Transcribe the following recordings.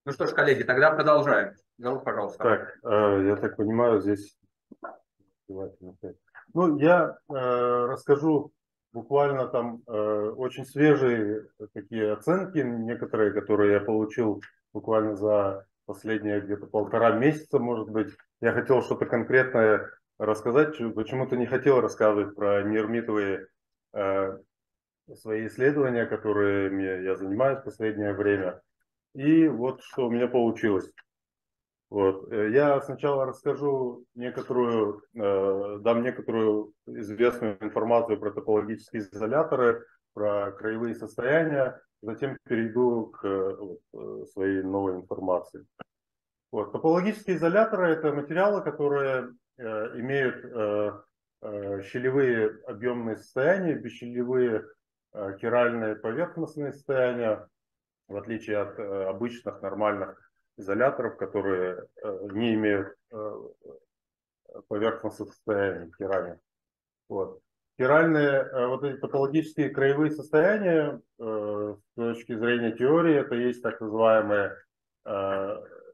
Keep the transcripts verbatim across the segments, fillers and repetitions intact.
Ну что ж, коллеги, тогда продолжаем. Зовут, пожалуйста. Так, э, я так понимаю, здесь... Ну, я э, расскажу буквально там э, очень свежие такие оценки, некоторые, которые я получил буквально за последние где-то полтора месяца, может быть. Я хотел что-то конкретное рассказать, почему-то не хотел рассказывать про нейромитовые э, свои исследования, которыми я занимаюсь в последнее время. И вот что у меня получилось. Вот. Я сначала расскажу некоторую, э, дам некоторую известную информацию про топологические изоляторы, про краевые состояния, затем перейду к вот, своей новой информации. Вот. Топологические изоляторы – это материалы, которые э, имеют э, э, щелевые объемные состояния, бесщелевые э, хиральные поверхностные состояния, в отличие от э, обычных нормальных изоляторов, которые э, не имеют э, поверхностных состояний хиральных. Вот. Хиральные, э, вот эти патологические краевые состояния, э, с точки зрения теории, это есть так называемые э,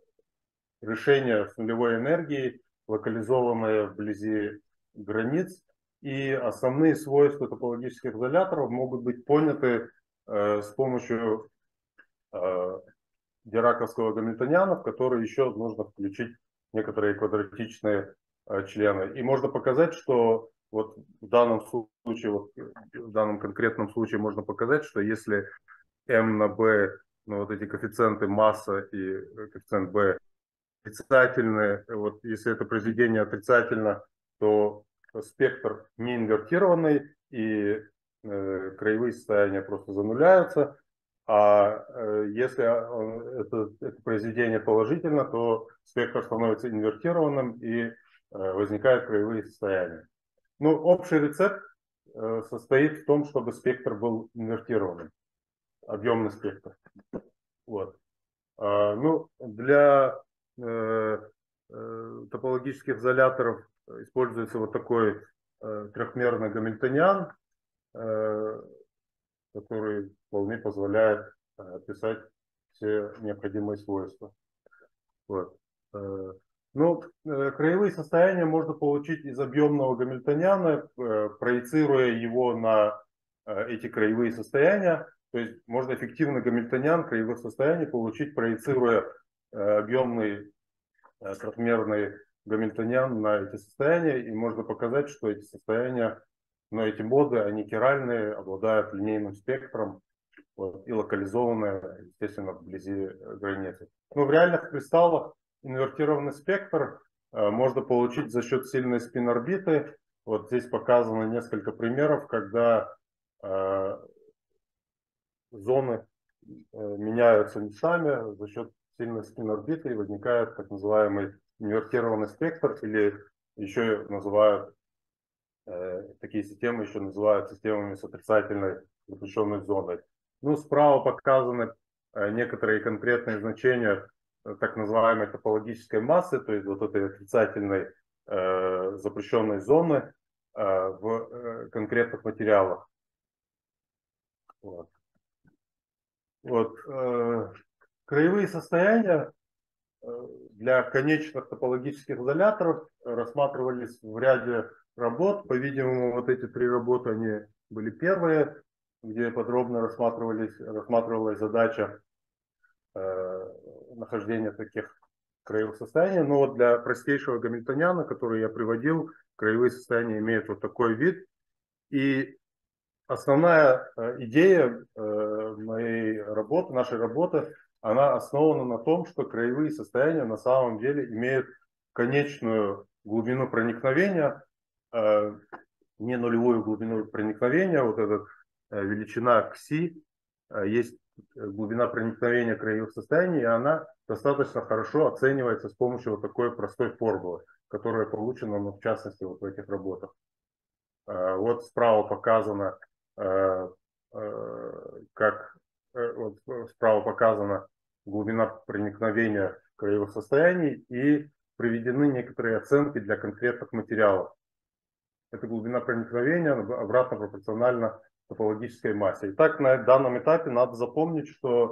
решения с нулевой энергией, локализованные вблизи границ. И основные свойства топологических изоляторов могут быть поняты э, с помощью э, дираковского гамильтониана, в который еще нужно включить некоторые квадратичные э, члены. И можно показать, что вот в данном случае, вот в данном конкретном случае можно показать, что если m на b, ну вот эти коэффициенты масса и коэффициент b отрицательные, вот если это произведение отрицательно, то спектр не инвертированный и э, краевые состояния просто зануляются. А э, если это, это произведение положительно, то спектр становится инвертированным и э, возникают краевые состояния. Ну, общий рецепт э, состоит в том, чтобы спектр был инвертированным, объемный спектр. Вот. А, ну, для э, э, топологических изоляторов используется вот такой э, трехмерный гамильтониан, э, который вполне позволяет описать все необходимые свойства. Вот. Ну, краевые состояния можно получить из объемного гамильтониана, проецируя его на эти краевые состояния. То есть можно эффективно гамильтониан краевых состояний получить, проецируя объемный трехмерный гамильтониан на эти состояния. И можно показать, что эти состояния, но эти моды, они хиральные, обладают линейным спектром. Вот, и локализованная, естественно, вблизи границы. Но в реальных кристаллах инвертированный спектр э, можно получить за счет сильной спин-орбиты. Вот здесь показано несколько примеров, когда э, зоны э, меняются местами за счет сильной спин-орбиты и возникает так называемый инвертированный спектр, или еще называют, э, такие системы еще называют системами с отрицательной запрещенной зоной. Ну, справа показаны э, некоторые конкретные значения э, так называемой топологической массы, то есть вот этой отрицательной э, запрещенной зоны э, в э, конкретных материалах. Вот. Вот, э, краевые состояния э, для конечных топологических изоляторов рассматривались в ряде работ. По-видимому, вот эти три работы, они были первые, где подробно рассматривались, рассматривалась задача э, нахождения таких краевых состояний. Но вот для простейшего гамильтониана, который я приводил, краевые состояния имеют вот такой вид. И основная э, идея э, моей работы, нашей работы, она основана на том, что краевые состояния на самом деле имеют конечную глубину проникновения, э, не нулевую глубину проникновения, вот эта э, величина кси, э, есть глубина проникновения краевых состояний, и она достаточно хорошо оценивается с помощью вот такой простой формулы, которая получена, ну, в частности, вот в этих работах. Э, вот справа показано, э, э, как э, вот справа показана глубина проникновения краевых состояний и приведены некоторые оценки для конкретных материалов. Эта глубина проникновения обратно пропорциональна топологической массе. Итак, на данном этапе надо запомнить, что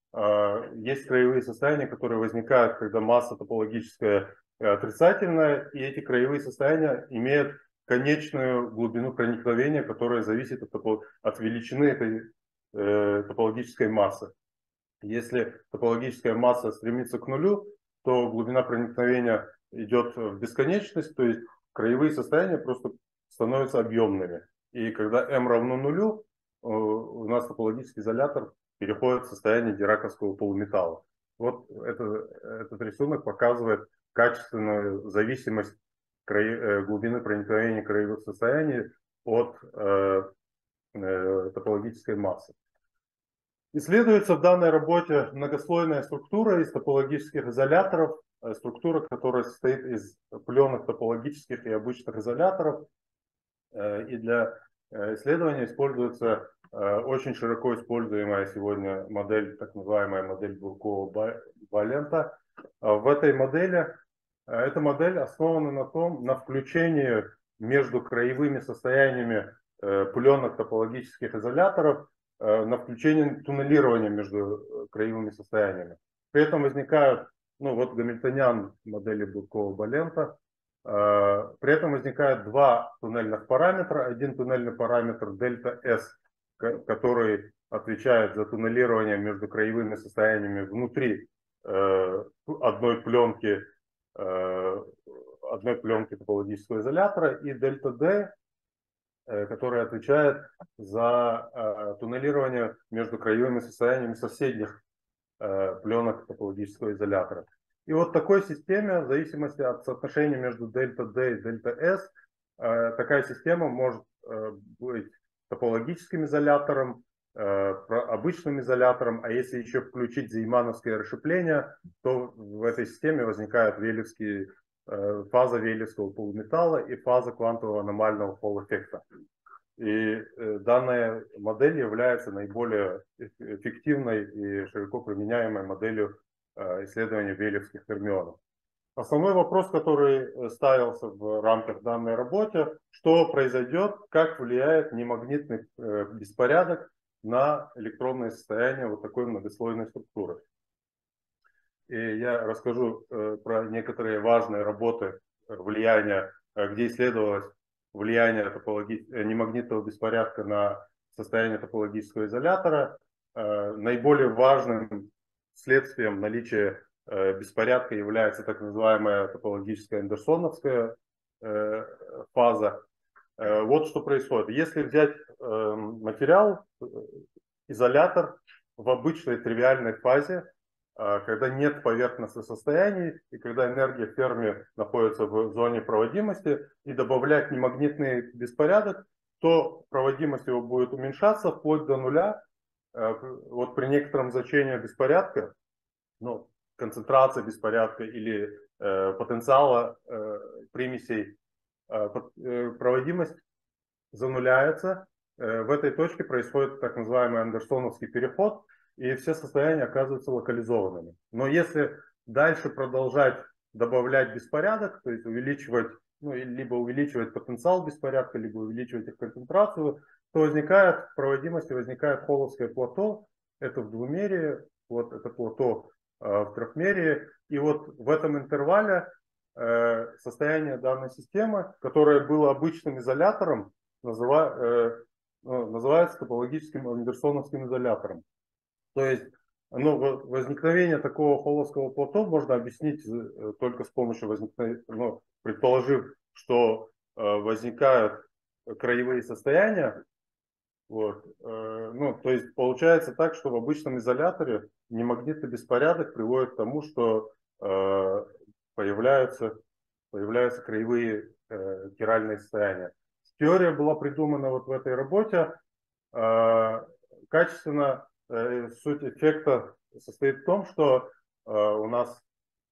есть краевые состояния, которые возникают, когда масса топологическая отрицательная, и эти краевые состояния имеют конечную глубину проникновения, которая зависит от, от величины этой э, топологической массы. Если топологическая масса стремится к нулю, то глубина проникновения идет в бесконечность, то есть краевые состояния просто становятся объемными. И когда m равно нулю, у нас топологический изолятор переходит в состояние дираковского полуметалла. Вот это, этот рисунок показывает качественную зависимость край, глубины проникновения краевых состояний от э, э, топологической массы. Исследуется в данной работе многослойная структура из топологических изоляторов, структура, которая состоит из пленок топологических и обычных изоляторов. И для исследования используется очень широко используемая сегодня модель, так называемая модель Буркова-Балента. В этой модели, эта модель основана на том, на включении между краевыми состояниями пленок топологических изоляторов, на включение туннелирования между краевыми состояниями. При этом возникают, ну вот гамильтониан модели Буркова-Балента, при этом возникают два туннельных параметра. Один туннельный параметр дельта S, который отвечает за туннелирование между краевыми состояниями внутри одной пленки, одной пленки топологического изолятора, и дельта D, который отвечает за э, туннелирование между краевыми состояниями соседних э, пленок топологического изолятора. И вот в такой системе, в зависимости от соотношения между дельта D и дельта S, э, такая система может э, быть топологическим изолятором, э, обычным изолятором, а если еще включить зеймановское расщепление, то в этой системе возникает велевский фаза велевского полуметалла и фаза квантового аномального полуэффекта. И данная модель является наиболее эффективной и широко применяемой моделью исследования велевских фермионов. Основной вопрос, который ставился в рамках данной работы, что произойдет, как влияет немагнитный беспорядок на электронное состояние вот такой многослойной структуры. И я расскажу э, про некоторые важные работы влияния, где исследовалось влияние топологи... немагнитного беспорядка на состояние топологического изолятора. Э, наиболее важным следствием наличия э, беспорядка является так называемая топологическая андерсоновская э, фаза. Э, вот что происходит. Если взять э, материал, изолятор в обычной тривиальной фазе, когда нет поверхностных состояний и когда энергия Ферми находится в зоне проводимости, и добавлять немагнитный беспорядок, то проводимость его будет уменьшаться вплоть до нуля. Вот при некотором значении беспорядка, ну, концентрация беспорядка или э, потенциала э, примесей, э, проводимость зануляется. Э, в этой точке происходит так называемый андерсоновский переход, и все состояния оказываются локализованными. Но если дальше продолжать добавлять беспорядок, то есть увеличивать, ну, либо увеличивать потенциал беспорядка, либо увеличивать их концентрацию, то возникает в проводимости возникает холловское плато, это в двумерии, вот это плато э, в трехмерии, и вот в этом интервале э, состояние данной системы, которое было обычным изолятором, называ, э, ну, называется топологическим андерсоновским изолятором. То есть, ну, возникновение такого холловского плато можно объяснить только с помощью возникновения, ну, предположив, что э, возникают краевые состояния. Вот, э, ну, то есть получается так, что в обычном изоляторе немагнитный беспорядок приводит к тому, что э, появляются, появляются краевые э, хиральные состояния. Теория была придумана вот в этой работе. Э, качественно суть эффекта состоит в том, что э, у нас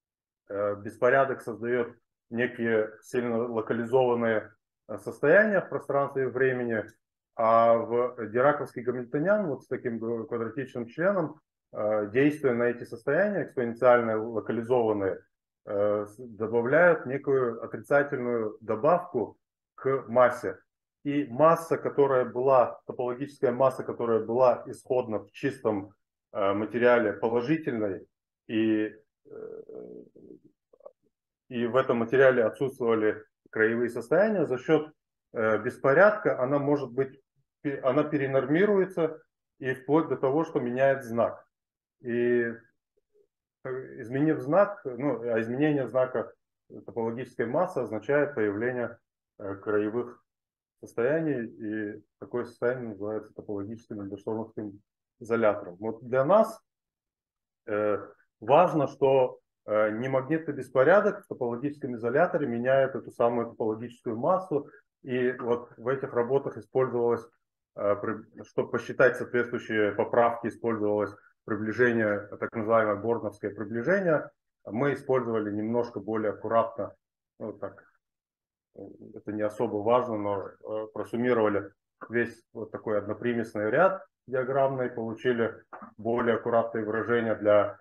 э, беспорядок создает некие сильно локализованные состояния в пространстве и времени, а в дираковский гамильтониан вот с таким квадратичным членом, э, действуя на эти состояния экспоненциально локализованные, э, добавляют некую отрицательную добавку к массе. И масса, которая была, топологическая масса, которая была исходно в чистом, материале положительной, и, и в этом материале отсутствовали краевые состояния, за счет беспорядка она может быть, она перенормируется и вплоть до того, что меняет знак. И изменив знак, ну, а изменение знака топологической массы означает появление краевых состояний, и такое состояние называется топологическим эндерсоновским изолятором. Вот для нас э, важно, что э, немагнитный беспорядок в топологическом изоляторе меняет эту самую топологическую массу, и вот в этих работах использовалось, э, чтобы посчитать соответствующие поправки, использовалось приближение, так называемое борновское приближение. Мы использовали немножко более аккуратно, ну, так, это не особо важно, но просуммировали весь вот такой однопримесный ряд диаграммный, получили более аккуратные выражения для,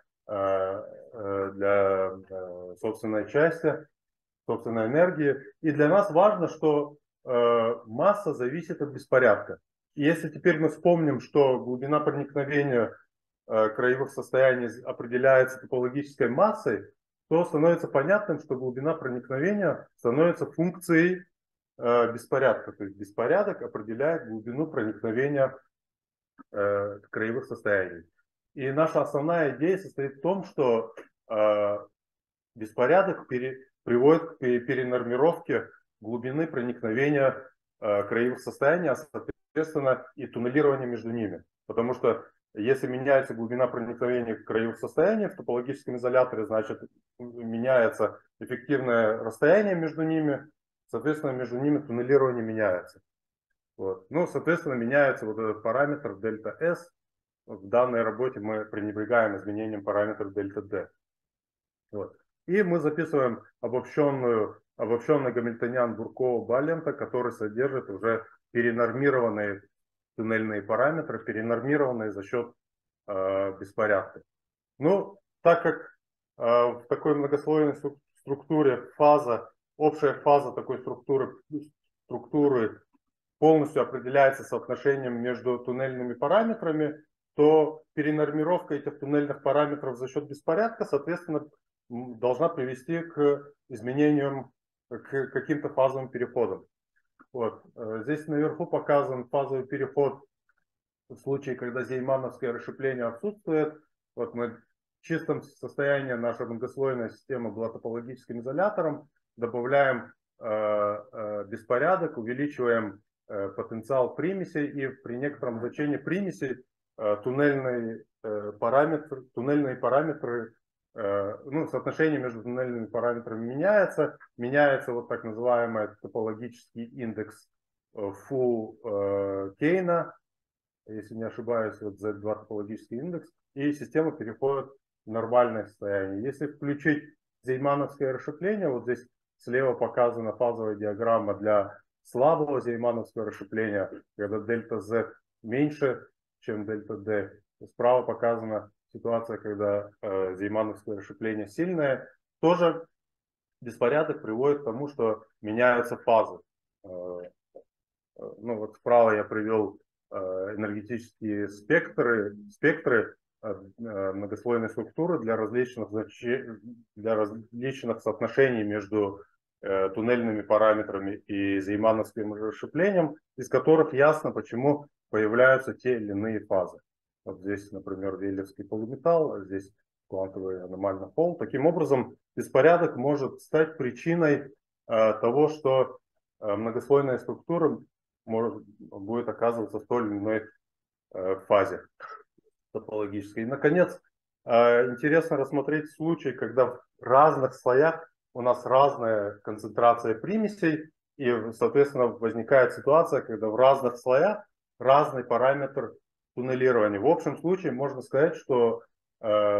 для собственной части, собственной энергии. И для нас важно, что масса зависит от беспорядка. И если теперь мы вспомним, что глубина проникновения краевых состояний определяется топологической массой, то становится понятным, что глубина проникновения становится функцией э, беспорядка. То есть беспорядок определяет глубину проникновения э, краевых состояний. И наша основная идея состоит в том, что э, беспорядок пере, приводит к перенормировке глубины проникновения э, краевых состояний, а соответственно и туннелирования между ними. Потому что если меняется глубина проникновения краевых состояний в топологическом изоляторе, значит меняется эффективное расстояние между ними, соответственно между ними туннелирование меняется. Вот. Ну, соответственно, меняется вот этот параметр дельта S. В данной работе мы пренебрегаем изменением параметра дельта D. Вот. И мы записываем обобщенную, обобщенный гамильтониан Буркова-Балента, который содержит уже перенормированные туннельные параметры, перенормированные за счет э, беспорядка. Ну, так как э, в такой многослойной структуре фаза, общая фаза такой структуры, структуры полностью определяется соотношением между туннельными параметрами, то перенормировка этих туннельных параметров за счет беспорядка, соответственно, должна привести к изменениям, к каким-то фазовым переходам. Вот. Здесь наверху показан фазовый переход в случае, когда зеймановское расщепление отсутствует. Вот мы в чистом состоянии наша многослойная система была топологическим изолятором, добавляем э, э, беспорядок, увеличиваем э, потенциал примесей, и при некотором значении примесей э, туннельный, э, параметр, туннельные параметры, э, ну, соотношение между туннельными параметрами меняется, меняется вот так называемый топологический индекс фу э, Кейна, если не ошибаюсь, вот зет два топологический индекс, и система переходит в нормальное состояние. Если включить зеймановское расщепление, вот здесь слева показана фазовая диаграмма для слабого зеймановского расщепления, когда дельта Z меньше, чем дельта D. Справа показана ситуация, когда э, зеймановское расщепление сильное. Тоже беспорядок приводит к тому, что меняются фазы. Э, ну вот справа я привел энергетические спектры, спектры многослойной структуры для различных, для различных соотношений между туннельными параметрами и зеймановским расщеплением, из которых ясно, почему появляются те или иные фазы. Вот здесь, например, вейлевский полуметалл, а здесь квантовый аномальный пол. Таким образом, беспорядок может стать причиной того, что многослойная структура может, будет оказываться в той или иной э, фазе топологической. И, наконец, э, интересно рассмотреть случай, когда в разных слоях у нас разная концентрация примесей, и, соответственно, возникает ситуация, когда в разных слоях разный параметр туннелирования. В общем случае можно сказать, что э,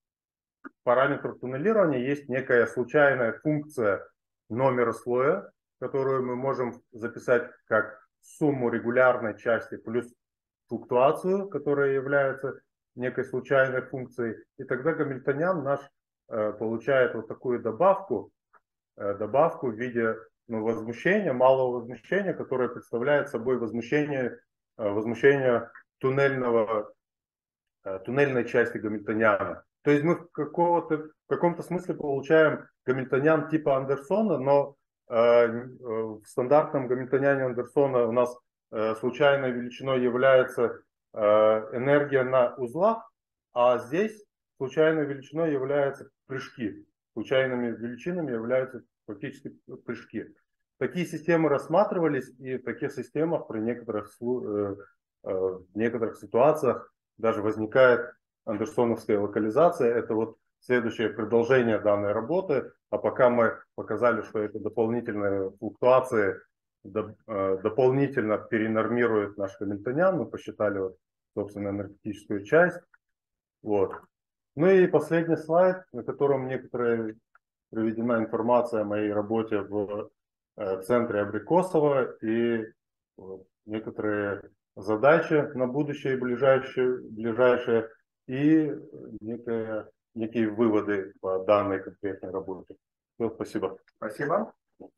параметр туннелирования есть некая случайная функция номера слоя, которую мы можем записать как сумму регулярной части плюс флуктуацию, которая является некой случайной функцией. И тогда гамильтониан наш э, получает вот такую добавку, э, добавку в виде ну, возмущения, малого возмущения, которое представляет собой возмущение, э, возмущение туннельного, туннельной части гамильтониана. То есть мы в, какого-то, в каком-то смысле получаем гамильтониан типа Андерсона, но э, в стандартном гамильтониане Андерсона у нас э, случайной величиной является э, энергия на узлах, а здесь случайной величиной являются прыжки. Случайными величинами являются фактически прыжки. Такие системы рассматривались, и в таких системах при некоторых, э, э, в некоторых ситуациях даже возникает андерсоновская локализация. Это вот следующее продолжение данной работы. А пока мы показали, что это дополнительные флуктуации доп, э, дополнительно перенормирует наш гамильтониан, мы посчитали, вот, собственно, энергетическую часть. Вот. Ну и последний слайд, на котором некоторая приведена информация о моей работе в э, центре Абрикосова и вот, некоторые задачи на будущее ближайшее, ближайшее и некие, некие выводы по данной конкретной работе. Все, спасибо. Спасибо.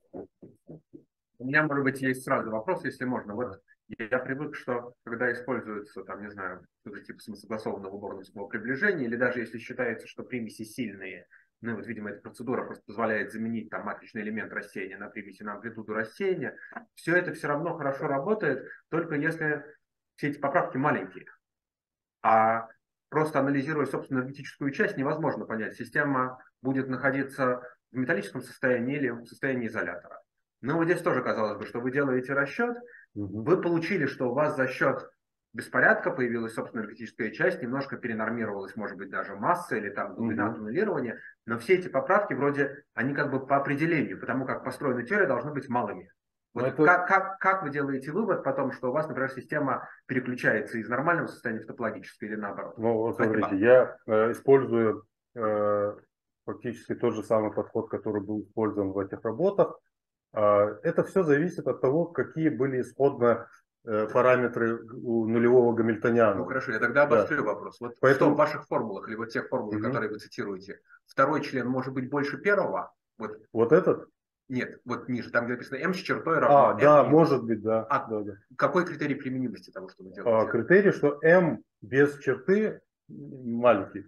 У меня, может быть, есть сразу вопрос, если можно. Вот я привык, что когда используется, там, не знаю, что-то типа самосогласованного борновского приближения, или даже если считается, что примеси сильные, ну вот, видимо, эта процедура просто позволяет заменить там матричный элемент рассеяния на примеси на амплитуду рассеяния, все это все равно хорошо работает, только если все эти поправки маленькие. А просто анализируя, собственно, энергетическую часть, невозможно понять, система будет находиться в металлическом состоянии или в состоянии изолятора. Но вот здесь тоже казалось бы, что вы делаете расчет, вы получили, что у вас за счет беспорядка появилась собственная энергетическая часть, немножко перенормировалась, может быть, даже масса или там глубина туннелирования, но все эти поправки вроде, они как бы по определению, потому как построена теория, должны быть малыми. Вот это... как, как, как вы делаете вывод потом, что у вас, например, система переключается из нормального состояния в топологическое или наоборот? Ну, вот смотрите, я э, использую э, фактически тот же самый подход, который был использован в этих работах. Э, это все зависит от того, какие были исходно э, параметры у нулевого гамильтониана. Ну хорошо, я тогда обострю да. вопрос. Вот Поэтому... что в ваших формулах или вот тех формулах, угу. которые вы цитируете, второй член может быть больше первого? Вот, вот этот? Нет, вот ниже, там где написано m с чертой равно а, m. Да, может быть, да. А да, да. какой критерий применимости того, что вы делаете? А, критерий, что m без черты маленький.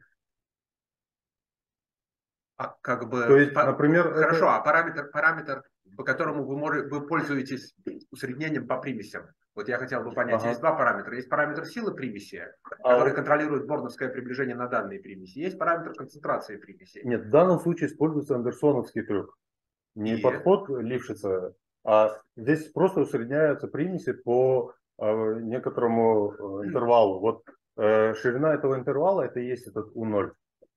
А как бы... То есть, по... например... Хорошо, это... а параметр, параметр, по которому вы, можете, вы пользуетесь усреднением по примесям? Вот я хотел бы понять, ага. есть два параметра. Есть параметр силы примеси, а который он... контролирует борновское приближение на данные примеси. Есть параметр концентрации примесей. Нет, в данном случае используется андерсоновский трюк. Не и... подход Лившица, а здесь просто усредняются примеси по э, некоторому э, интервалу. Вот э, ширина этого интервала, это и есть этот у ноль.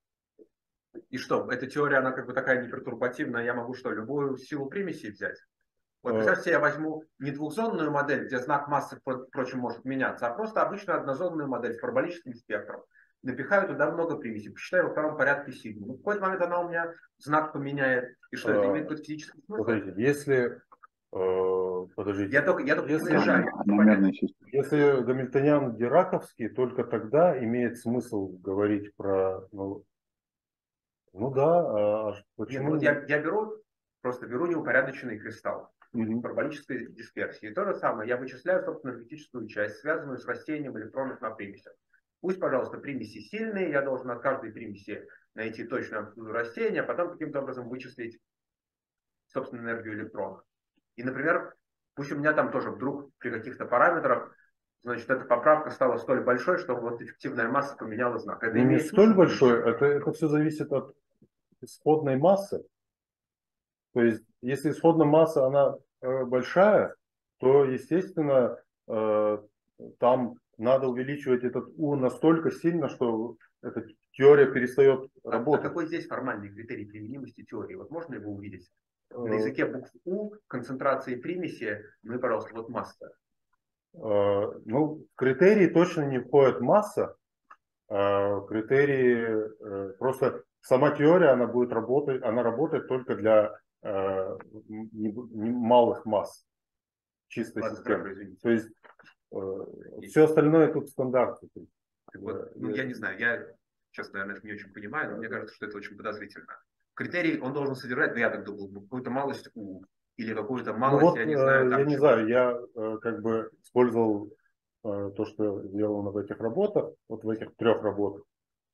И что, эта теория, она как бы такая непертурбативная, я могу что, любую силу примеси взять? Вот представьте, я возьму не двухзонную модель, где знак массы, впрочем, может меняться, а просто обычную однозонную модель с параболическим спектром. Напихаю туда много примесей, посчитаю во втором порядке сигму. В какой-то момент она у меня знак поменяет. И что, это имеет какой-то физический смысл? Подождите, если... Э, подождите. Я только, я только если, если, если гамильтониан дираковский, только тогда имеет смысл говорить про... Ну, ну да, а почему... Нет, вот я, я беру, просто беру неупорядоченный кристалл. Mm-hmm. Параболической дисперсии. И то же самое, я вычисляю, собственно, энергетическую часть, связанную с рассеянием электронов на примесях. Пусть, пожалуйста, примеси сильные, я должен от каждой примеси найти точную амплитуду рассеяния, а потом каким-то образом вычислить, собственно, энергию электрона. И, например, пусть у меня там тоже вдруг при каких-то параметрах, значит, эта поправка стала столь большой, что вот эффективная масса поменяла знак. Это не столь большой, это, это все зависит от исходной массы. То есть, если исходная масса, она э, большая, то, естественно, э, там надо увеличивать этот U настолько сильно, что эта теория перестает а, работать. А какой здесь формальный критерий применимости теории? Вот можно его увидеть? На языке букв U, концентрации примеси, ну и, пожалуйста, вот масса. Э, ну, в критерии точно не входит масса. Э, в критерии э, просто сама теория, она будет работать, она работает только для э, не, не малых масс чистой Ладно, системы. хорошо, То есть э, все остальное тут стандарты. Вот, ну, я не знаю, я сейчас, наверное, это не очень понимаю, но мне кажется, что это очень подозрительно. Критерий он должен содержать, ну, я так думал, какую-то малость U или какую-то малость, ну вот, я не знаю. Там я не чего. знаю, я как бы использовал то, что сделано в этих работах, вот в этих трех работах.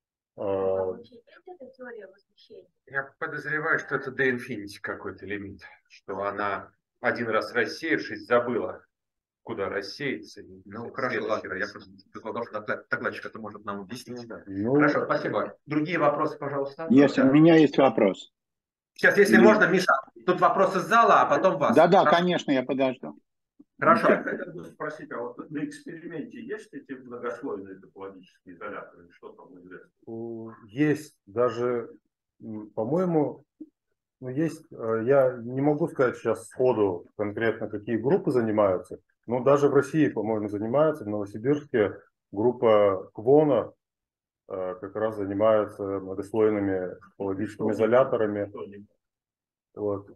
Я подозреваю, что это до инфинити какой-то лимит, что она один раз рассеявшись забыла, куда рассеяться. Ну, хорошо, ладно, я просто предполагал, что докладчик это может нам объяснить. Да. Ну, хорошо, спасибо. Другие вопросы, пожалуйста? Есть, у меня есть вопрос. Сейчас, если Или... можно, Миша, тут вопрос из зала, а потом вас. Да-да, конечно, я подожду. Хорошо. Я хотел бы спросить, а вот на эксперименте есть эти многослойные топологические изоляторы? Что там известно? Есть даже, по-моему, ну, есть, я не могу сказать сейчас сходу конкретно, какие группы занимаются, но даже в России, по-моему, занимаются, в Новосибирске группа Квона как раз занимается многослойными топологическими изоляторами. Вот.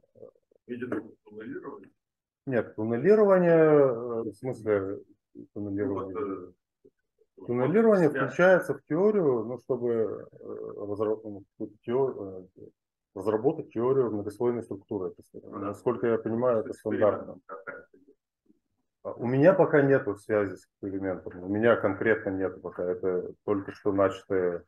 Нет, туннелирование, в смысле туннелирование? Туннелирование включается в теорию, ну, чтобы разработать теорию, разработать теорию многослойной структуры. Насколько я понимаю, это стандартно. У меня пока нет связи с экспериментом. У меня конкретно нет пока. Это только что начатое.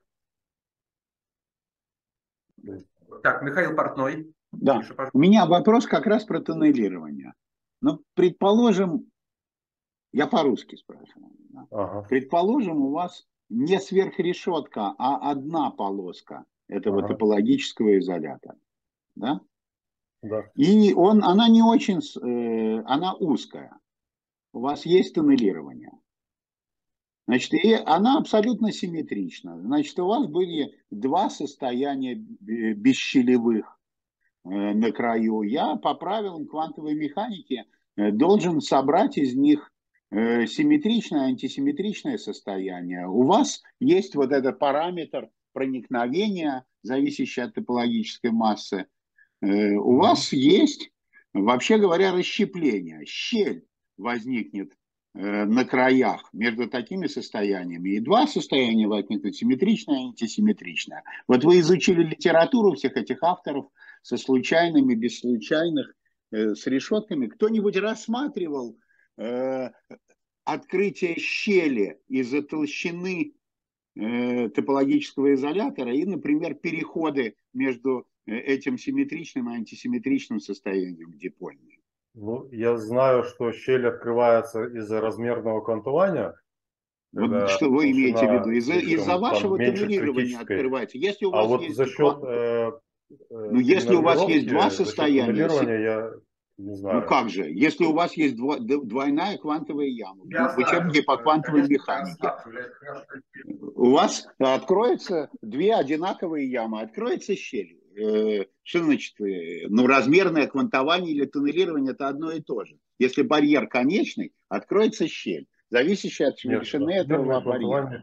Так, Михаил Портной. Да, Миша, у меня вопрос как раз про туннелирование. Ну, предположим, я по-русски спрашиваю. Да? Ага. Предположим, у вас не сверхрешетка, а одна полоска этого ага. топологического изолятора. Да? Да. И он, она не очень, э, она узкая. У вас есть туннелирование. Значит, и она абсолютно симметрична. Значит, у вас были два состояния бесщелевых на краю. Я по правилам квантовой механики должен собрать из них симметричное и антисимметричное состояние. У вас есть вот этот параметр проникновения, зависящий от топологической массы. У вас есть, вообще говоря, расщепление. Щель возникнет на краях между такими состояниями. И два состояния возникнут, симметричное и антисимметричное. Вот вы изучили литературу всех этих авторов со случайными, без случайных, э, с решетками. Кто-нибудь рассматривал э, открытие щели из-за толщины э, топологического изолятора и, например, переходы между этим симметричным и антисимметричным состоянием дипольными? Ну, я знаю, что щель открывается из-за размерного квантования. Вот что вы имеете в виду? Из-за из вашего туннелирования открывается. Если у вас а вот есть за счет э, ну, если у вас есть два состояния, я не знаю. Ну как же, если у вас есть дво, двойная квантовая яма в учебнике по квантовой механике, у вас откроются две одинаковые ямы, откроется щель. Что значит? Ну, размерное квантование или туннелирование — это одно и то же. Если барьер конечный, откроется щель, зависящая от величины этого барьера.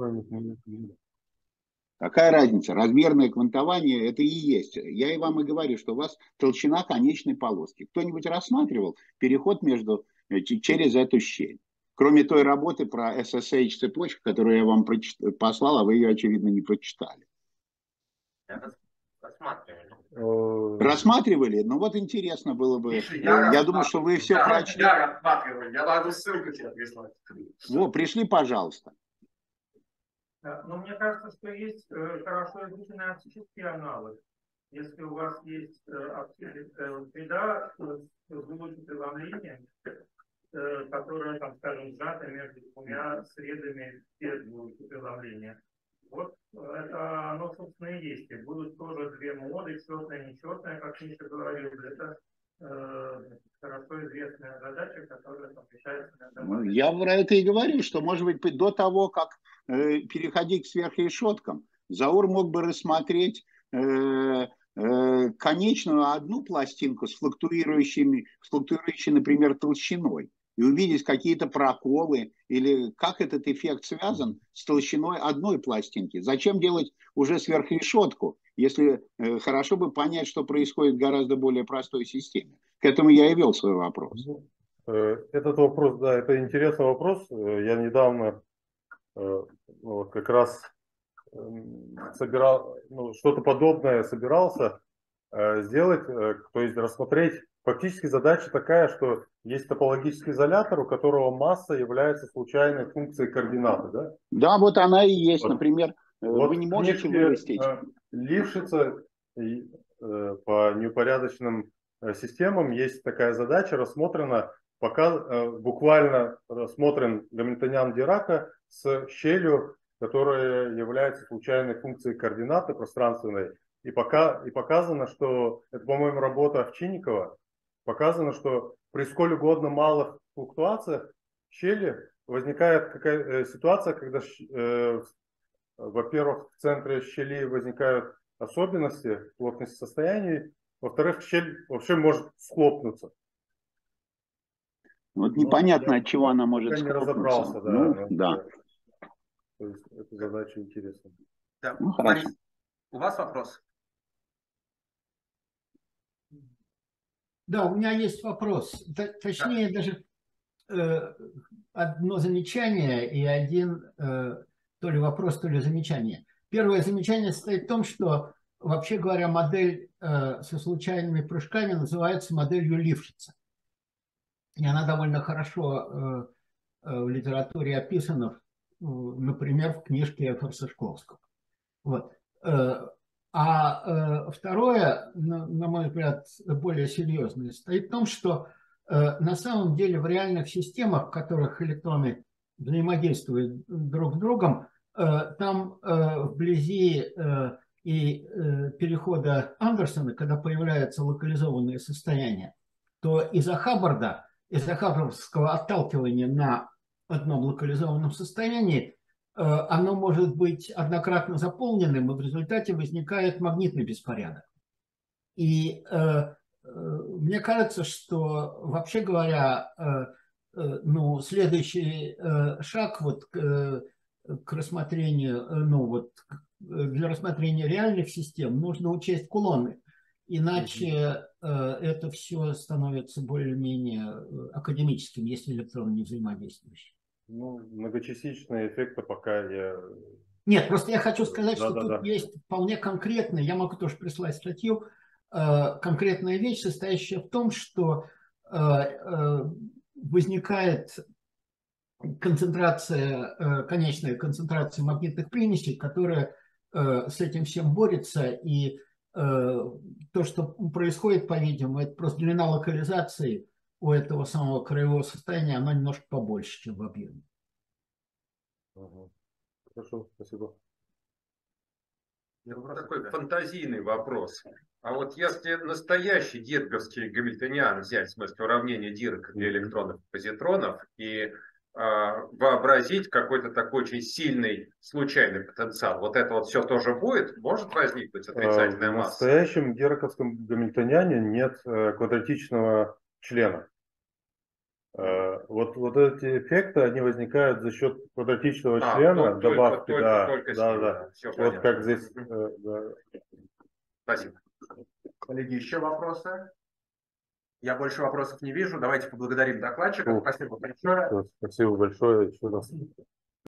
Какая разница? Размерное квантование — это и есть. Я и вам и говорю, что у вас толщина конечной полоски. Кто-нибудь рассматривал переход между, через эту щель? Кроме той работы про эс эс эйч цепочку, которую я вам послал, а вы ее, очевидно, не прочитали. Рассматривали. Рассматривали? Ну вот интересно было бы. Миша, я я думаю, что вы все я, прочли. Я рассматриваю. Я могу ссылку тебе прислать. Во, пришли, пожалуйста. Но мне кажется, что есть хорошо изученный оптический аналог. Если у вас есть оптическая среда с глубоким преломлением, которая, там, скажем, сжата между двумя средами без глубокого преломления, вот это оно, собственно, и есть. И будут тоже две моды, четная и нечетная, как Миша говорил. Это э, хорошо известная задача, которая там, решается на ну, я про это и говорю, что, может быть, до того, как э, переходить к сверхрешеткам, Заур мог бы рассмотреть э, э, конечную одну пластинку с флуктуирующими, с флуктуирующей, например, толщиной, и увидеть какие-то проколы, или как этот эффект связан с толщиной одной пластинки. Зачем делать уже сверхрешетку, если э, хорошо бы понять, что происходит в гораздо более простой системе. К этому я и вел свой вопрос. Этот вопрос, да, это интересный вопрос. Я недавно э, вот, как раз э, собирал, ну, что-то подобное собирался э, сделать, э, то есть рассмотреть фактически задача такая, что есть топологический изолятор, у которого масса является случайной функцией координаты. Да, да, вот она и есть, вот, например, вот вы не в можете книжке вырастить. Лившица по неупорядоченным системам есть такая задача, рассмотрена, пока, буквально рассмотрен гамильтониан Дирака с щелью, которая является случайной функцией координаты пространственной. И, пока, и показано, что, это, по-моему, работа Овчинникова, показано, что при сколь угодно малых флуктуациях щели возникает какая ситуация, когда, э, во-первых, в центре щели возникают особенности плотности состояний, во-вторых, щель вообще может схлопнуться. Вот непонятно, от чего она может схлопнуться. Я не схлопнуться. разобрался, да. Ну, но, да. То есть, эта задача интересна. Да. Ну, Борис, хорошо. у вас вопрос? Да, у меня есть вопрос. Т- Точнее, даже э, одно замечание и один э, то ли вопрос, то ли замечание. Первое замечание состоит в том, что, вообще говоря, модель э, со случайными прыжками называется моделью Лившица. И она довольно хорошо э, э, в литературе описана, э, например, в книжке Эфорса Шкловского. Вот. Э, А э, второе, на, на мой взгляд, более серьезное, состоит в том, что э, на самом деле в реальных системах, в которых электроны взаимодействуют друг с другом, э, там э, вблизи э, и э, перехода Андерсона, когда появляется локализованное состояние, то из-за Хаббарда, из-за хаббардовского отталкивания на одном локализованном состоянии, оно может быть однократно заполненным, и в результате возникает магнитный беспорядок. И э, э, мне кажется, что, вообще говоря, э, э, ну, следующий э, шаг вот к, э, к рассмотрению, э, ну, вот, для рассмотрения реальных систем нужно учесть кулоны. Иначе э, это все становится более-менее академическим, если электроны не взаимодействующие. Ну, многочастичные эффекты пока я... Нет, просто я хочу сказать, Да, что да, тут да. есть вполне конкретная, я могу тоже прислать статью, э, конкретная вещь, состоящая в том, что э, э, возникает концентрация, э, конечная концентрация магнитных примесей, которая э, с этим всем борется, и э, то, что происходит, по-видимому, это просто длина локализации у этого самого краевого состояния, она немножко побольше, чем в объеме. Угу. Хорошо, спасибо. Такой фантазийный вопрос. А вот если настоящий дирковский гамильтониан взять, в смысле уравнение Дирка для электронов и позитронов, и э, вообразить какой-то такой очень сильный случайный потенциал, вот это вот все тоже будет? Может возникнуть отрицательная В масса? настоящем дирковском гамильтониане нет э, квадратичного члена. Э, вот, вот эти эффекты, они возникают за счет квадратичного А, члена, только, добавки, только, да, только с да, ним, да. да. Все Вот понятно. как здесь. Э, да. Спасибо. Коллеги, еще вопросы? Я больше вопросов не вижу. Давайте поблагодарим докладчиков. Ну, Спасибо большое. Спасибо большое еще раз.